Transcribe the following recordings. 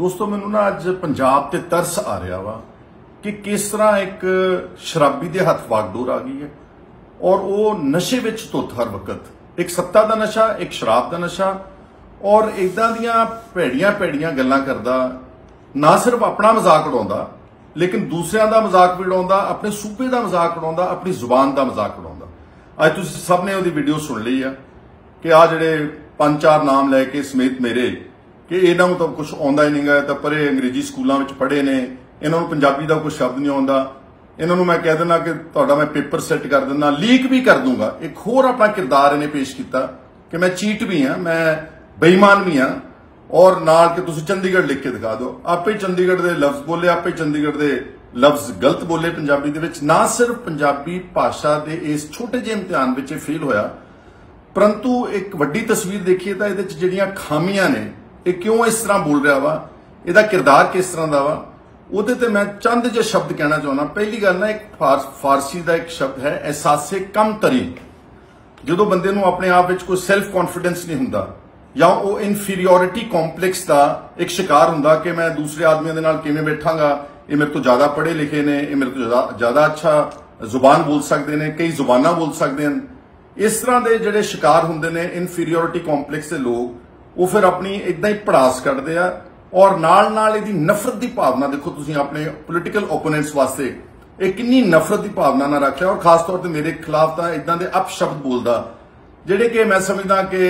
दोस्तों मैनू ना अज पंजाब ते तरस आ रहा वा कि किस तरह एक शराबी दे हथ वागडोर आ गई है और वो नशे विच धुत हर वक्त एक सत्ता का नशा, एक शराब का नशा और इदां दियां भैड़ियां भैड़ियां गल्लां करदा, ना सिर्फ अपना मजाक उड़ाउंदा लेकिन दूसरियां दा मजाक भी उड़ाउंदा, अपने सूबे का मजाक उड़ाउंदा, अपनी जुबान का मजाक उड़ाउंदा। अज तुसीं सब ने उहदी वीडियो सुन ली है कि आ जिहड़े 5-4 नाम लैके समेत मेरे कि इन्हां नूं तां कुछ आउंदा ही नहीं गा, तां परे अंग्रेजी स्कूलों में पढ़े ने, इन्हां नूं पंजाबी का कोई शब्द नहीं आउंदा, इन्हां नूं मैं कह दिंदा कि तुहाडा मैं पेपर सैट कर दिंदा, लीक भी कर दूंगा। एक होर अपना किरदार इन्हें पेश किया कि मैं चीट भी हाँ, मैं बेईमान भी हाँ और नाल के तुसीं चंडीगढ़ लिख के दिखा दो। आपे चंडीगढ़ के लफ्ज बोले, आपे चंडीगढ़ के लफ्ज गलत बोले पंजाबी दे विच। ना सिर्फ पंजाबी भाषा के इस छोटे जे इम्तिहान विच फेल होया परंतु एक वड्डी तस्वीर देखिए तो इहदे च जिहड़ियां खामियां ने, ये क्यों इस तरह बोल रहा वा, इहदा किरदार किस तरह का वा, ਉਹਦੇ ਤੇ मैं चंद जे शब्द कहना चाहना। पहली गल ना एक फारसी का एक शब्द है एहसासे कमतरी। जो बंदे नूं अपने आप विच कोई सैल्फ कॉन्फिडेंस नहीं हुंदा या वो इनफीरियोरिटी कॉम्पलैक्स का एक शिकार हुंदा कि मैं दूसरे आदमियों दे नाल किवें बैठांगा, ये मेरे तो ज्यादा पढ़े लिखे ने, ये मेरे तो ज्यादा अच्छा जुबान बोल सकते हैं, कई जुबाना बोल सकते हैं, इस तरह के जिहड़े शिकार हुंदे ने इनफीरियोरिटी कॉम्पलैक्स के लोग, वो फिर अपनी इदां ही भड़ास कढदे आ और नाल नाल इहदी नफरत की भावना देखो तुसीं अपने पोलिटिकल ओपोनेंट्स वास्ते एक कितनी नफरत की भावना ना रखिया। और खास तौर पर मेरे खिलाफ तो इदां दे अपशब्द बोलदा जिहड़े कि मैं समझदा कि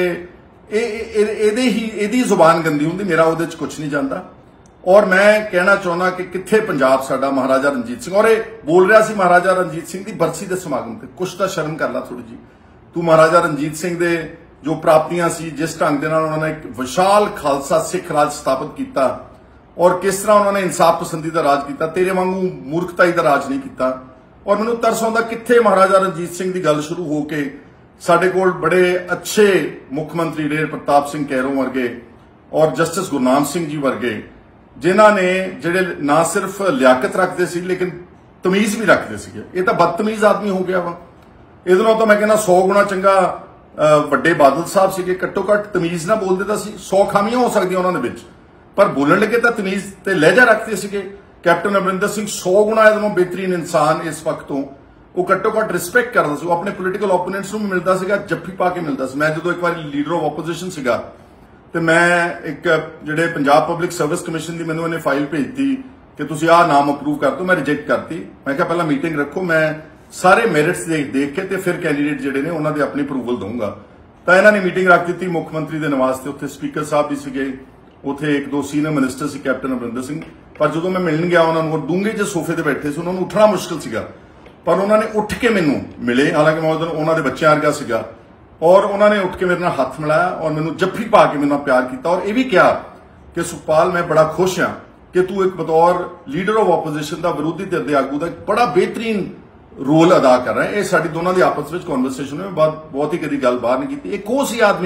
इहदी जुबान गंदी हुंदी, मेरा उहदे च कुछ नहीं जांदा। और मैं कहना चाहना कि कित्थे पंजाब साडा महाराजा रणजीत सिंह, और ये बोल रहा सी महाराजा रणजीत सिंह की बरसी के समागम ते, कुछ तो शर्म कर ला थोड़ी जी। तू महाराजा रणजीत सिंह दे जो प्राप्तियां सी, जिस ढंग दे नाल उन्होंने एक विशाल खालसा सिख राज स्थापित किया और किस तरह उन्होंने इंसाफ पसंदी का राज किया, तेरे वांगू मूर्खताई का राज नहीं किया। और मैनूं तरस आउंदा कित्थे महाराजा रणजीत सिंह की गल शुरू हो के साडे कोल बड़े अच्छे मुख मंत्री रहे प्रताप सिंह कैरों वर्गे और जस्टिस गुरनाम सिंह जी वर्गे, जिन्हां ने जिहड़े ना सिर्फ लियाकत रखते सी लेकिन तमीज भी रखते सी। ये तो बदतमीज आदमी हो गया वा। इहदे नाल तो मैं कहना 100 गुणा चंगा ਵੱਡੇ बादल साहब सीगे, घट्टो घट तमीज ना बोलते तो 100 खामियां हो सकदियां उन्हां दे विच, पर बोलण लगे तो तमीज ते लहजा रखते सीगे। कैप्टन अमरिंदर सिंह 100 गुणा इहदों बेहतरीन इंसान इस वक्त तो, वो घट्टो घट रिस्पैक्ट करदा सी, वो अपने पोलिटिकल ओपोनेंट्स नूं भी मिलदा सीगा, जफ्फी पा के मिलदा सी। मैं जदों एक बार लीडर ऑफ ओपोजिशन सीगा ते मैं एक जिहड़े पंजाब पब्लिक सर्विस कमिशन दी मैनूं इहने फाइल भेजती कि तुसीं आह नाम अप्रूव कर दो, मैं रिजेक्ट करती। मैं कहा पहला मीटिंग रखो, मैं सारे मेरिट्स देख के ते फिर कैंडीडेट जिहड़े ने उन्हां दे अपनी अप्रूवल दूंगा। तो इन्हां ने मीटिंग रख दी मुख्यमंत्री दे निवास ते, उत्थे स्पीकर साहब भी सीगे, उत्थे एक दो सीनियर मिनिस्टर सी कैप्टन अमरिंदर सिंह। पर जदों मैं मिलण गया उन्हां नूं, डूंगे जे सोफे ते बैठे सी, उन्हां नूं उठना मुश्किल सीगा, पर उन्हां ने उठ के मैनूं मिले, हालांकि मैं उस दिन उन्हां दे बच्चेआं वर्गा सीगा, और उन्होंने उठ के मेरे नाल हथ मिलाया और मैनूं जफ्फी पा के मेरे नाल प्यार किया और यह भी कहा कि सुखपाल मैं बड़ा खुश हाँ कि तू एक बतौर लीडर ऑफ ओपोजिशन का विरोधी धिर दे आगू का एक बड़ा बेहतरीन रोल अदा कर रहा है। ये साडी दोनों की आपस में कॉन्वरसेशन में बहुत ही कभी गल बाहर नहीं की। एक वो सी आदमी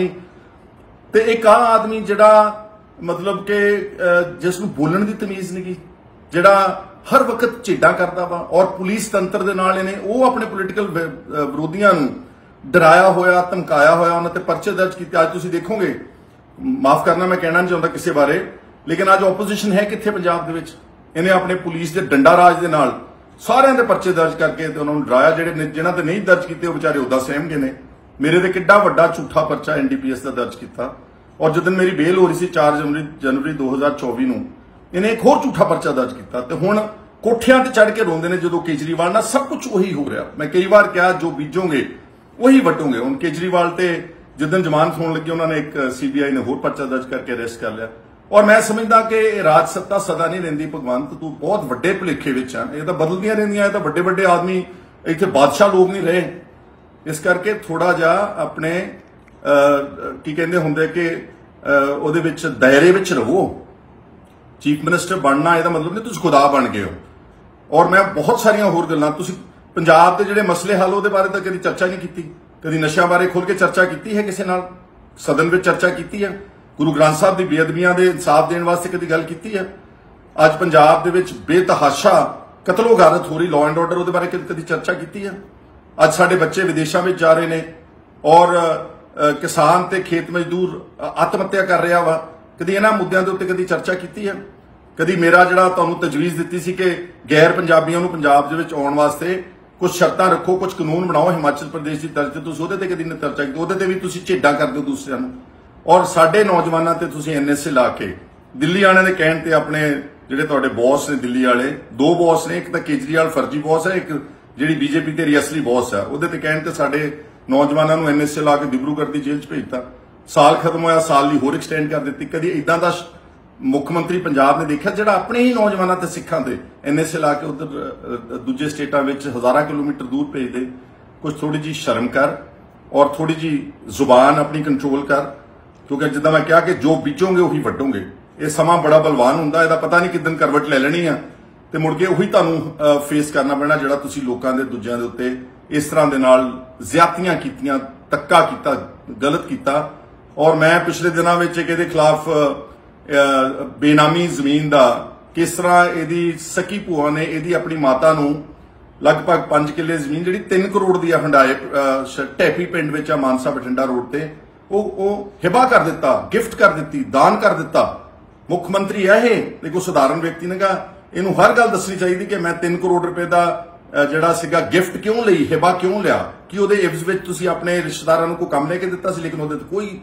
ते एक आ आदमी जिहड़ा मतलब कि जिसनूं बोलण दी तमीज नहीं की, जिहड़ा हर वक्त झेडां करदा वा और पुलिस तंत्र दे नाल इहने वो अपने पोलिटिकल विरोधियों नूं डराया होया, धमकाया होया, उन्हां ते परचे दर्ज किए। अज तुसीं देखोगे, माफ करना मैं कहना नहीं चाहता किसी बारे, लेकिन अज ओपोजिशन है कित्थे पंजाब दे विच, इहने अपने पुलिस के डंडा राज दे नाल सारियां दे परचे दर्ज करके ते उन्होंने डराया। जिन्हां ते नहीं दर्ज किए वो बेचारे उदा सहम गए ने। मेरे ते किड्डा वड्डा झूठा परचा NDPS का दर्ज किया और जिस दिन मेरी बेल हो रही सी 4 जनवरी 2024 नूं, इन्हें एक होर झूठा परचा दर्ज किया ते हुण कोठियां ते चढ़ के रोंदे ने जदों केजरीवाल नाल सब कुछ वही हो रहा। मैं कई बार कहा जो बीजोगे वही वटोगे। हुण केजरीवाल ते जिस दिन जमानत होने लगी उन्होंने एक CBI ने होर परचा दर्ज करके अरेस्ट कर लिया। और मैं समझदा कि राज सत्ता सदा नहीं रहिंदी, भगवंत तू बहुत वड्डे भुलेखे विच आ, ये तो बदलदियां रहिंदियां, तो वड्डे वड्डे आदमी इत्थे बादशाह लोग नहीं रहे। इस करके थोड़ा जा अपने की कहंदे हुंदे कि उहदे विच दायरे विच रहो। चीफ मिनिस्टर बनना ਇਹਦਾ मतलब नहीं तुसीं खुदा बन गए हो। और मैं बहुत सारियां होर गल्लां तुसीं पंजाब के जिहड़े मसले हल उहदे बारे तो कभी चर्चा नहीं की, कभी नशियां बारे खुल के चर्चा की है किसी नाल, सदन में चर्चा की है, गुरु ग्रंथ साहब की बेअदबियां दे इंसाफ देने वास्ते कभी गल की है। अज पंजाब दे विच बेतहाशा कतलो गारत हो रही, लॉ एंड ऑर्डर उहदे बारे कभी चर्चा की है। अज साडे बच्चे विदेशों में जा रहे हैं और किसान ते खेत मजदूर आत्म हत्या कर रहा वा, कभी इन्हां मुद्दों के उत्ते कभी चर्चा की है। ਕਦੀ ਮੇਰਾ ਜਿਹੜਾ ਤੁਹਾਨੂੰ ਤਜਵੀਜ਼ ਦਿੱਤੀ ਸੀ ਕਿ ਗੈਰ ਪੰਜਾਬੀਆਂ ਨੂੰ ਪੰਜਾਬ ਦੇ ਵਿੱਚ ਆਉਣ ਵਾਸਤੇ ਕੁਝ ਸ਼ਰਤਾਂ ਰੱਖੋ, ਕੁਝ ਕਾਨੂੰਨ ਬਣਾਓ ਹਿਮਾਚਲ ਪ੍ਰਦੇਸ਼ ਦੀ ਤਰਜ਼ ਤੇ, ਤੁਸੀਂ ਉਹਦੇ ਤੇ ਕਦੀ ਨਹੀਂ ਚਰਚਾ ਕੀਤੀ। ਉਹਦੇ ਤੇ ਵੀ ਤੁਸੀਂ ਝੇਡਾਂ ਕਰਦੇ ਹੋ ਦੂਸਰਿਆਂ ਨੂੰ, ਔਰ ਸਾਡੇ ਨੌਜਵਾਨਾਂ ਤੇ ਤੁਸੀਂ ਐਨਐਸਏ ਲਾ ਕੇ ਦਿੱਲੀ ਵਾਲਿਆਂ ਦੇ ਕਹਿਣ ਤੇ ਆਪਣੇ ਜਿਹੜੇ ਤੁਹਾਡੇ ਬੌਸ ਨੇ ਦਿੱਲੀ ਵਾਲੇ, ਦੋ ਬੌਸ ਨੇ, ਇੱਕ ਤਾਂ ਕੇਜਰੀਵਾਲ ਫਰਜੀ ਬੌਸ ਹੈ, ਇੱਕ ਜਿਹੜੀ ਬੀਜੇਪੀ ਤੇ ਅਸਲੀ ਬੌਸ ਹੈ, ਉਹਦੇ ਤੇ ਕਹਿਣ ਤੇ ਸਾਡੇ ਨੌਜਵਾਨਾਂ ਨੂੰ ਐਨਐਸਏ ਲਾ ਕੇ ਡਿਬਰੂਗੜ੍ਹ ਦੀ ਜੇਲ੍ਹ 'ਚ ਭੇਜਤਾ। ਸਾਲ ਖਤਮ ਹੋਇਆ, ਸਾਲ ਲਈ ਹੋਰ ਐਕਸਟੈਂਡ ਕਰ ਦਿੱਤੀ। ਕਦੀ ਇਦਾਂ ਦਾ ਮੁੱਖ ਮੰਤਰੀ ਪੰਜਾਬ ਨੇ ਦੇਖਿਆ ਜਿਹੜਾ ਆਪਣੇ ਹੀ ਨੌਜਵਾਨਾਂ ਤੇ ਸਿੱਖਾਂ ਤੇ ਐਨਐਸਏ ਲਾ ਕੇ ਉਧਰ ਦੂਜੇ ਸਟੇਟਾਂ ਵਿੱਚ ਹਜ਼ਾਰਾਂ ਕਿਲੋਮੀਟਰ ਦੂਰ ਭੇਜਦੇ? ਕੁਝ ਥੋੜੀ ਜੀ ਸ਼ਰਮ ਕਰ ਔਰ ਥੋੜੀ ਜੀ ਜ਼ੁਬਾਨ ਆਪਣੀ ਕੰਟਰੋਲ ਕਰ, ਕਿਉਂਕਿ ਜਿੱਦਾਂ ਮੈਂ ਕਿਹਾ ਕਿ ਜੋ ਬੀਜੋਗੇ ਉਹੀ ਵੱਢੋਗੇ। ਇਹ ਸਮਾਂ ਬੜਾ ਬਲਵਾਨ ਹੁੰਦਾ, ਇਹਦਾ ਪਤਾ ਨਹੀਂ ਕਿੱਦਣ ਕਰਵਟ ਲੈ ਲੈਣੀ ਆ ਤੇ ਮੁੜ ਕੇ ਉਹੀ ਤੁਹਾਨੂੰ ਫੇਸ ਕਰਨਾ ਪੈਣਾ ਜਿਹੜਾ ਤੁਸੀਂ ਲੋਕਾਂ ਦੇ ਦੂਜਿਆਂ ਦੇ ਉੱਤੇ ਇਸ ਤਰ੍ਹਾਂ ਦੇ ਨਾਲ ਜ਼ਿਆਦਤੀਆਂ ਕੀਤੀਆਂ, ਧੱਕਾ ਕੀਤਾ, ਗਲਤ ਕੀਤਾ। ਔਰ ਮੈਂ ਪਿਛਲੇ ਦਿਨਾਂ ਵਿੱਚ ਇਹਦੇ ਖਿਲਾਫ ਬੇਨਾਮੀ ਜ਼ਮੀਨ ਦਾ ਕਿਸ ਤਰ੍ਹਾਂ ਇਹਦੀ ਸਕੀ ਭੂਆ ਨੇ ਇਹਦੀ ਆਪਣੀ ਮਾਤਾ ਨੂੰ ਲਗਭਗ 5 ਕਿੱਲੇ ਜ਼ਮੀਨ ਜਿਹੜੀ 3 ਕਰੋੜ ਦੀ ਆ ਹੰਡਾਏ ਟੈਪੀ ਪਿੰਡ ਵਿੱਚ ਆ ਮਾਨਸਾ ਬਠਿੰਡਾ ਰੋਡ ਤੇ, ਉਹ ਹਿਬਾ ਕਰ ਦਿੱਤਾ, ਗਿਫਟ ਕਰ ਦਿੱਤੀ, ਦਾਨ ਕਰ ਦਿੱਤਾ। ਮੁੱਖ ਮੰਤਰੀ ਹੈ ਇਹ ਕੋਈ ਸਧਾਰਨ ਵਿਅਕਤੀ ਨੇ ਕਹਾ ਇਹਨੂੰ ਹਰ ਗੱਲ ਦੱਸਣੀ ਚਾਹੀਦੀ ਕਿ ਮੈਂ 3 ਕਰੋੜ ਰੁਪਏ ਦਾ ਜਿਹੜਾ ਸੀਗਾ ਗਿਫਟ ਕਿਉਂ ਲਈ, ਹਿਬਾ ਕਿਉਂ ਲਿਆ, ਕਿ ਉਹਦੇ ਇਵਜ਼ ਵਿੱਚ ਤੁਸੀਂ ਆਪਣੇ ਰਿਸ਼ਤੇਦਾਰਾਂ ਨੂੰ ਕੋਈ ਕੰਮ ਲੈ ਕੇ ਦਿੱਤਾ ਸੀ, ਲੇਕਿਨ ਉਹਦੇ ਤੇ ਕੋਈ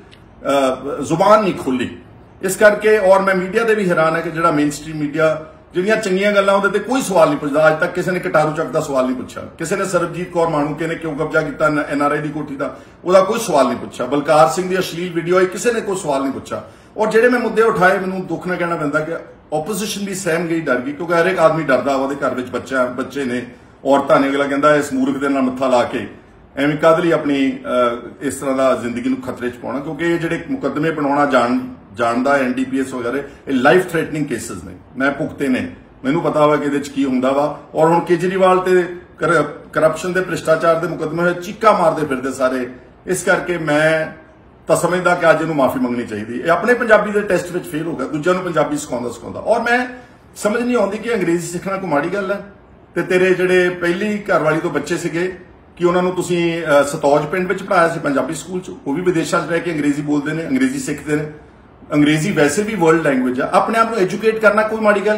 ਜ਼ੁਬਾਨ ਨਹੀਂ ਖੋਲੀ। ਇਸ ਕਰਕੇ ਔਰ ਮੈਂ ਮੀਡੀਆ ਦੇ ਵੀ ਹੈਰਾਨ ਹੈ ਕਿ ਜਿਹੜਾ ਮੇਨ ਸਟ੍ਰੀਮ ਮੀਡੀਆ ਜਿਹੜੀਆਂ ਚੰਗੀਆਂ ਗੱਲਾਂ ਉਹਦੇ ਤੇ ਕੋਈ ਸਵਾਲ ਨਹੀਂ ਪੁੱਛਦਾ। ਅੱਜ ਤੱਕ ਕਿਸੇ ਨੇ ਕਟਾਰੂ ਚੱਕ ਦਾ ਸਵਾਲ ਨਹੀਂ ਪੁੱਛਿਆ, ਕਿਸੇ ਨੇ ਸਰਬਜੀਤ ਕੌਰ ਮਾਣੂਕੇ ਨੇ ਕਿਉਂ ਕਬਜ਼ਾ ਕੀਤਾ ਐਨਆਰਆਈ ਦੀ ਕੋਠੀ ਦਾ, ਉਹਦਾ ਕੋਈ ਸਵਾਲ ਨਹੀਂ ਪੁੱਛਿਆ। ਬਲਕਾਰ ਸਿੰਘ ਦੀ ਅਸ਼ਲੀਲ ਵੀਡੀਓ ਆਈ, ਕਿਸੇ ਨੇ ਕੋਈ ਸਵਾਲ ਨਹੀਂ ਪੁੱਛਿਆ। ਔਰ ਜਿਹੜੇ ਮੈਂ ਮੁੱਦੇ ਉਠਾਏ, ਮੈਨੂੰ ਦੁੱਖ ਨਾਲ ਕਹਿਣਾ ਪੈਂਦਾ ਕਿ ਆਪੋਜੀਸ਼ਨ ਵੀ ਸਹਿਮ ਗਈ, ਡਰ ਗਈ, ਕਿਉਂਕਿ ਹਰ ਇੱਕ ਆਦਮੀ ਡਰਦਾ ਉਹਦੇ ਘਰ ਵਿੱਚ ਬੱਚੇ ਨੇ, ਔਰਤਾਂ ਨੇ। ਅਗਲਾ ਕਹਿੰਦਾ ਇਸ ਮੂਰਖ ਦੇ ਨਾਲ ਮੱਥਾ ਲਾ ਕੇ ਐਵੇਂ ਕਾਹਦੇ ਲਈ ਆਪਣੀ ਇਸ ਤਰ੍ਹਾਂ ਦਾ ਜ਼ਿੰਦਗੀ ਨੂੰ ਖਤਰੇ 'ਚ ਪਾਉਣਾ, ਕਿਉਂਕਿ ਇਹ ਜਿਹੜੇ ਮੁਕੱਦਮੇ ਬਣਾਉਣਾ ਜਾਣਦਾ ਐਨਡੀਪੀਐਸ ਵਗੈਰਾ, ਇਹ ਲਾਈਫ ਥ੍ਰੈਟਨਿੰਗ ਕੇਸਿਸ ਨੇ, ਮੈਂ ਭੁਗਤੇ ਨੇ, ਮੈਨੂੰ ਪਤਾ ਵਾ ਕਿ ਇਹਦੇ 'ਚ ਕੀ ਹੁੰਦਾ ਵਾ। ਔਰ ਹੁਣ ਕੇਜਰੀਵਾਲ ਤੇ ਕਰਪਸ਼ਨ ਦੇ ਭ੍ਰਿਸ਼ਟਾਚਾਰ ਦੇ ਮੁਕੱਦਮੇ ਹੋਏ, ਚੀਕਾਂ ਮਾਰਦੇ ਫਿਰਦੇ ਸਾਰੇ। ਇਸ ਕਰਕੇ ਮੈਂ ਤਾਂ ਸਮਝਦਾ ਕਿ ਅੱਜ ਇਹਨੂੰ ਮਾਫੀ ਮੰਗਣੀ ਚਾਹੀਦੀ। ਇਹ ਆਪਣੇ ਪੰਜਾਬੀ ਦੇ ਟੈਸਟ ਵਿੱਚ ਫੇਲ ਹੋ ਗਿਆ, ਦੂਜਿਆਂ ਨੂੰ ਪੰਜਾਬੀ ਸਿਖਾਉਂਦਾ। ਔਰ ਮੈਂ ਸਮਝ ਨਹੀਂ ਆਉਂਦੀ ਕਿ ਅੰਗਰੇਜ਼ੀ ਸਿੱਖਣਾ ਕੋਈ ਮਾੜੀ ਗੱਲ ਹੈ, ਤੇ ਤੇਰੇ ਜਿਹੜੇ ਪਹਿਲੀ ਘਰਵਾਲੀ ਤੋਂ ਬੱਚੇ ਸੀਗੇ ਕਿ ਉਹਨਾਂ ਨੂੰ ਤੁਸੀਂ ਸਤੌਜ ਪਿੰਡ ਵਿੱਚ ਪੜਾਇਆ ਸੀ ਪੰਜਾਬੀ ਸਕੂਲ 'ਚ, ਉਹ ਵੀ ਵਿਦੇਸ਼ਾਂ 'ਚ ਰਹਿ ਕੇ ਅੰਗਰੇਜ਼ੀ ਬੋਲਦੇ ਨੇ, ਅੰਗਰੇਜ਼ੀ ਸਿੱਖਦੇ ਨੇ। ਅੰਗਰੇਜ਼ੀ ਵੈਸੇ ਵੀ ਵਰਲਡ ਲੈਂਗੁਏਜ ਆ, ਆਪਣੇ ਆਪ ਨੂੰ ਐਜੂਕੇਟ ਕਰਨਾ ਕੋਈ ਮਾੜੀ ਗੱਲ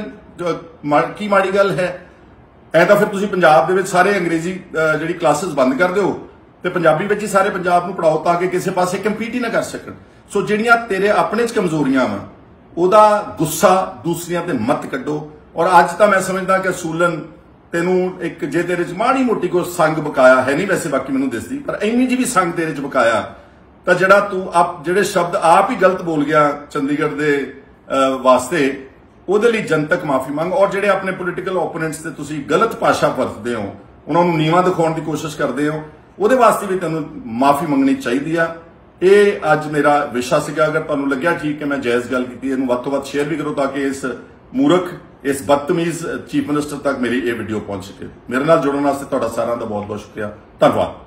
ਕੀ ਮਾੜੀ ਗੱਲ ਹੈ? ਐ ਤਾਂ ਫਿਰ ਤੁਸੀਂ ਪੰਜਾਬ ਦੇ ਵਿੱਚ ਸਾਰੇ ਅੰਗਰੇਜ਼ੀ ਜਿਹੜੀ ਕਲਾਸਿਸ ਬੰਦ ਕਰ ਦਿਓ ਤੇ ਪੰਜਾਬੀ ਵਿੱਚ ਹੀ ਸਾਰੇ ਪੰਜਾਬ ਨੂੰ ਪੜਾਓ, ਤਾਂ ਕਿ ਕਿਸੇ ਪਾਸੇ ਕੰਪੀਟ ਹੀ ਨਾ ਕਰ ਸਕਣ। ਸੋ ਜਿਹੜੀਆਂ ਤੇਰੇ ਆਪਣੇ 'ਚ ਕਮਜ਼ੋਰੀਆਂ ਵਾ, ਉਹਦਾ ਗੁੱਸਾ ਦੂਸਰਿਆਂ ਤੇ ਮਤ ਕੱਢੋ। ਔਰ ਅੱਜ ਤਾਂ ਮੈਂ ਸਮਝਦਾ ਕਿ ਅਸੂਲਨ ਤੈਨੂੰ ਇੱਕ ਜੇ ਤੇਰੇ 'ਚ ਮਾੜੀ ਮੋਟੀ ਕੋਈ ਸੰਗ ਬਕਾਇਆ ਹੈ ਨਹੀਂ, ਵੈਸੇ ਬਾਕੀ ਮੈਨੂੰ ਦਿਸਦੀ, ਪਰ ਇੰਨੀ ਜੀ ਵੀ ਸੰਗ ਤੇਰੇ 'ਚ ਬਕਾਇਆ ਤਾਂ ਜਿਹੜਾ ਤੂੰ ਜਿਹੜੇ ਸ਼ਬਦ ਆਪ ਹੀ ਗਲਤ ਬੋਲ ਗਿਆ ਚੰਡੀਗੜ੍ਹ ਦੇ ਵਾਸਤੇ, ਉਹਦੇ ਲਈ ਜਨਤਕ ਮਾਫੀ ਮੰਗ। ਔਰ ਜਿਹੜੇ ਆਪਣੇ ਪੋਲੀਟੀਕਲ ਓਪੋਨੈਂਟਸ ਤੇ ਤੁਸੀਂ ਗਲਤ ਭਾਸ਼ਾ ਵਰਤਦੇ ਹੋ, ਉਹਨਾਂ ਨੂੰ ਨੀਵਾਂ ਦਿਖਾਉਣ ਦੀ ਕੋਸ਼ਿਸ਼ ਕਰਦੇ ਹੋ, ਉਹਦੇ ਵਾਸਤੇ ਵੀ ਤੈਨੂੰ ਮਾਫੀ ਮੰਗਣੀ ਚਾਹੀਦੀ ਆ। ਇਹ ਅੱਜ ਮੇਰਾ ਵਿਸ਼ਾ ਸੀਗਾ। ਅਗਰ ਤੁਹਾਨੂੰ ਲੱਗਿਆ ਠੀਕ ਕਿ ਮੈਂ ਜਾਇਜ਼ ਗੱਲ ਕੀਤੀ, ਇਹਨੂੰ ਵੱਧ ਤੋਂ ਵੱਧ ਸ਼ੇਅਰ ਵੀ ਕਰੋ ਤਾਂ ਕਿ ਇਸ ਮੂਰਖ, ਇਸ ਬਦਤਮੀਜ਼ ਚੀਫ ਮਿਨਿਸਟਰ ਤੱਕ ਮੇਰੀ ਇਹ ਵੀਡੀਓ ਪਹੁੰਚ ਸਕੇ। ਮੇਰੇ ਨਾਲ ਜੁੜਨ ਵਾਸਤੇ ਤੁਹਾਡਾ ਸਾਰਿਆਂ ਦਾ ਬਹੁਤ ਬਹੁਤ ਸ਼ੁਕਰੀਆ, ਧੰਨਵਾਦ।